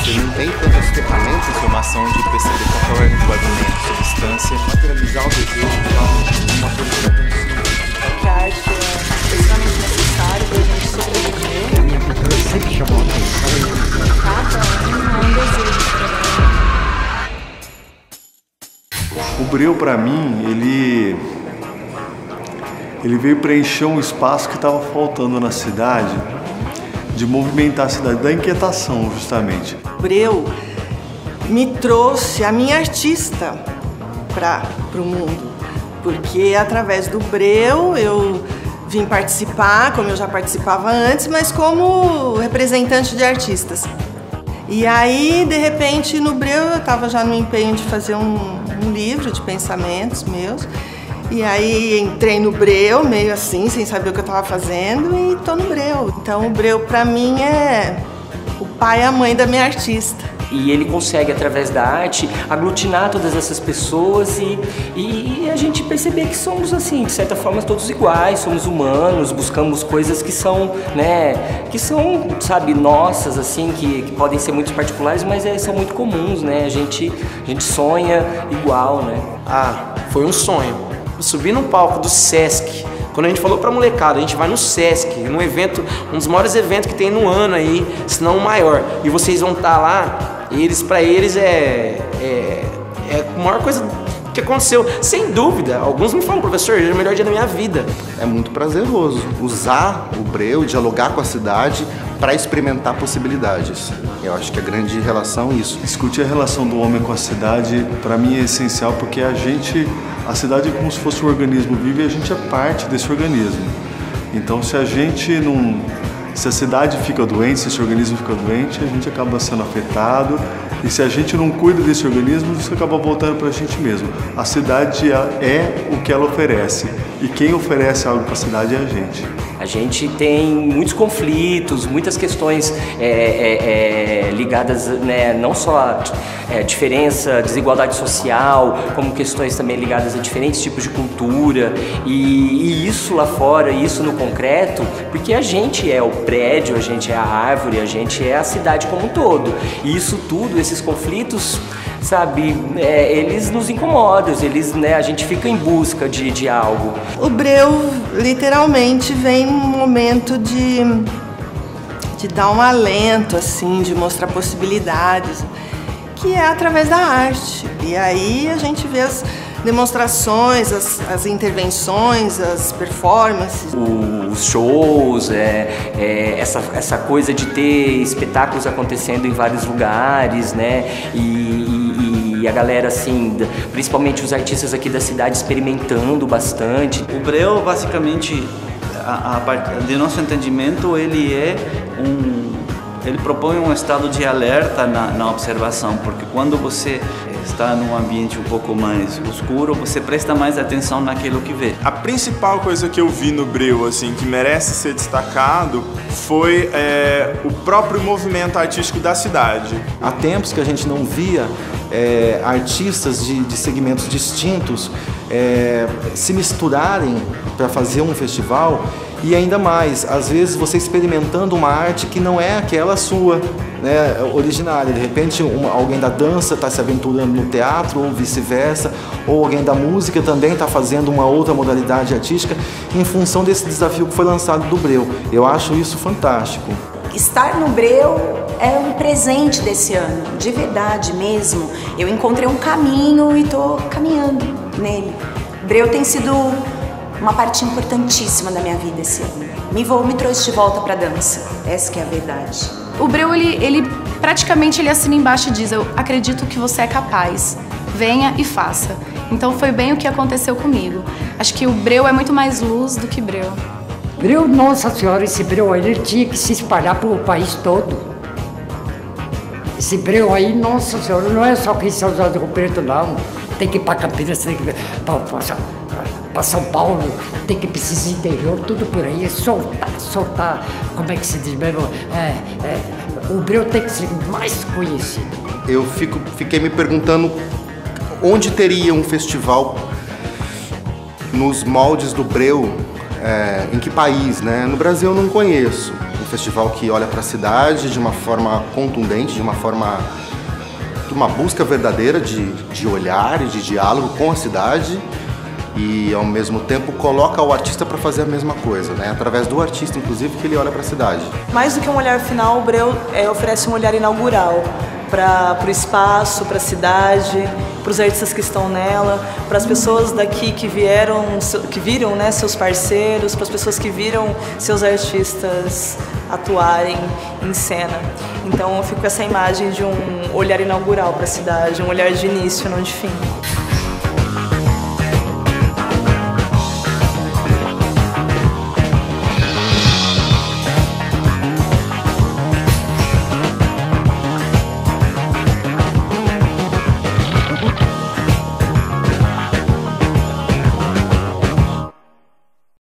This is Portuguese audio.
Você não tem tantas ferramentas. Informação de perceber qual é o argumento, substância. Materializar o desejo de uma coisa tão simples. Que a arte é extremamente necessária para a gente sobreviver. A minha cultura sempre chamou atenção. Cada um é um desejo diferente. O Breu, para mim, ele veio preencher um espaço que estava faltando na cidade, de movimentar a cidade, da inquietação, justamente. Breu me trouxe a minha artista para o mundo, porque através do Breu eu vim participar, como eu já participava antes, mas como representante de artistas. E aí, de repente, no Breu eu estava já no empenho de fazer um livro de pensamentos meus. E aí entrei no Breu, meio assim, sem saber o que eu estava fazendo, e tô no Breu. Então o Breu para mim é o pai e a mãe da minha artista. E ele consegue, através da arte, aglutinar todas essas pessoas e a gente perceber que somos, assim, de certa forma, todos iguais, somos humanos, buscamos coisas que são, né, sabe, nossas, assim, que podem ser muito particulares, mas são muito comuns, né, a gente sonha igual, né. Foi um sonho. Eu subi no palco do Sesc. Quando a gente falou pra molecada, a gente vai no Sesc, num evento, um dos maiores eventos que tem no ano aí, se não o maior. E vocês vão estar lá, pra eles é a maior coisa que aconteceu. Sem dúvida, alguns me falam, professor, hoje é o melhor dia da minha vida. É muito prazeroso usar o Breu, dialogar com a cidade para experimentar possibilidades. Eu acho que a grande relação é isso. Discutir a relação do homem com a cidade, para mim, é essencial, porque a cidade é como se fosse um organismo vivo e a gente é parte desse organismo. Então, se a cidade fica doente, se esse organismo fica doente, a gente acaba sendo afetado. E se a gente não cuida desse organismo, isso acaba voltando para a gente mesmo. A cidade é o que ela oferece. E quem oferece algo para a cidade é a gente. A gente tem muitos conflitos, muitas questões ligadas, né, não só à diferença, desigualdade social, como questões também ligadas a diferentes tipos de cultura. E isso lá fora, isso no concreto, porque a gente é o prédio, a gente é a árvore, a gente é a cidade como um todo. E isso tudo, esses conflitos, sabe, eles nos incomodam, né, a gente fica em busca de algo. O Breu literalmente vem num momento de dar um alento, assim, de mostrar possibilidades, que é através da arte. E aí a gente vê as demonstrações, as intervenções, as performances. Os shows, essa coisa de ter espetáculos acontecendo em vários lugares, né? E a galera, assim, principalmente os artistas aqui da cidade experimentando bastante. O Breu, basicamente, de nosso entendimento, ele propõe um estado de alerta na observação, porque quando você está num ambiente um pouco mais escuro, você presta mais atenção naquilo que vê. A principal coisa que eu vi no Breu, assim, que merece ser destacado, foi o próprio movimento artístico da cidade. Há tempos que a gente não via artistas de segmentos distintos se misturarem para fazer um festival. E ainda mais, às vezes você experimentando uma arte que não é aquela sua, né, originária. De repente alguém da dança está se aventurando no teatro, ou vice-versa, ou alguém da música também está fazendo uma outra modalidade artística em função desse desafio que foi lançado do Breu. Eu acho isso fantástico. Estar no Breu é um presente desse ano, de verdade mesmo. Eu encontrei um caminho e estou caminhando nele. Breu tem sido uma parte importantíssima da minha vida esse ano. Me trouxe de volta para a dança, essa que é a verdade. O Breu, ele praticamente assina embaixo e diz: eu acredito que você é capaz, venha e faça. Então foi bem o que aconteceu comigo. Acho que o Breu é muito mais luz do que Breu. Breu, nossa senhora, esse Breu aí, ele tinha que se espalhar pelo país todo. Esse Breu aí, nossa senhora, não é só quem São José do Rio Preto, não. Tem que ir para Campinas, tem que ir para São Paulo, tem que ir para esse interior, tudo por aí, soltar, como é que se diz mesmo? O Breu tem que ser mais conhecido. Eu fiquei me perguntando onde teria um festival nos moldes do Breu, em que país, né? No Brasil eu não conheço um festival que olha para a cidade de uma forma contundente, de uma busca verdadeira de olhar e de diálogo com a cidade e, ao mesmo tempo, coloca o artista para fazer a mesma coisa, né? Através do artista, inclusive, que ele olha para a cidade. Mais do que um olhar final, o Breu oferece um olhar inaugural para o espaço, para a cidade, para os artistas que estão nela, para as pessoas daqui que viram, né, seus parceiros, para as pessoas que viram seus artistas atuarem em cena. Então eu fico com essa imagem de um olhar inaugural para a cidade, um olhar de início, não de fim.